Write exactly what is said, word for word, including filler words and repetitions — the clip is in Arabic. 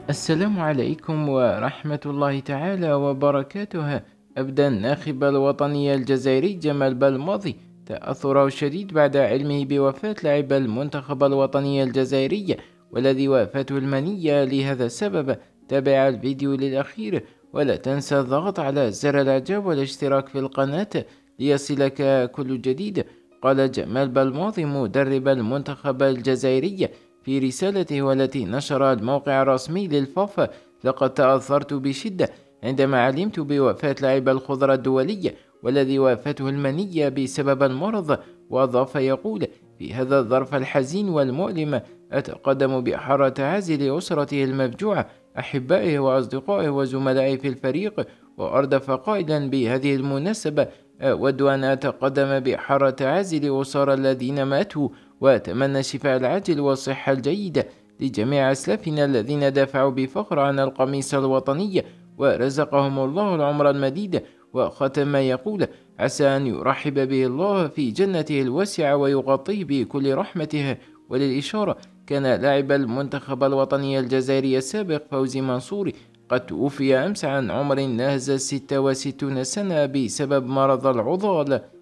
السلام عليكم ورحمة الله تعالى وبركاته. أبدى الناخب الوطني الجزائري جمال بلماضي تأثره الشديد بعد علمه بوفاة لاعب المنتخب الوطني الجزائري والذي وافته المنية. لهذا السبب تابع الفيديو للأخير، ولا تنسى الضغط على زر الإعجاب والاشتراك في القناة ليصلك كل جديد. قال جمال بلماضي مدرب المنتخب الجزائري في رسالته والتي نشر الموقع الرسمي للفاف: لقد تأثرت بشدة عندما علمت بوفاة لاعب الخضرة الدولي والذي وافته المنية بسبب المرض. وأضاف يقول: في هذا الظرف الحزين والمؤلم أتقدم بأحر تعازي لأسرته المفجوعة، أحبائه وأصدقائه وزملائه في الفريق. وأردف قائلا: بهذه المناسبة أود أن أتقدم بأحر تعازي لأسر الذين ماتوا، وأتمنى الشفاء العاجل والصحة الجيدة لجميع أسلافنا الذين دافعوا بفخر عن القميص الوطني ورزقهم الله العمر المديد. وختم يقول: عسى أن يرحب به الله في جنته الواسعة ويغطيه بكل رحمته. وللإشارة، كان لاعب المنتخب الوطني الجزائري السابق فوزي منصوري قد توفي أمس عن عمر ناهز ستة وستين سنة بسبب مرض العضال.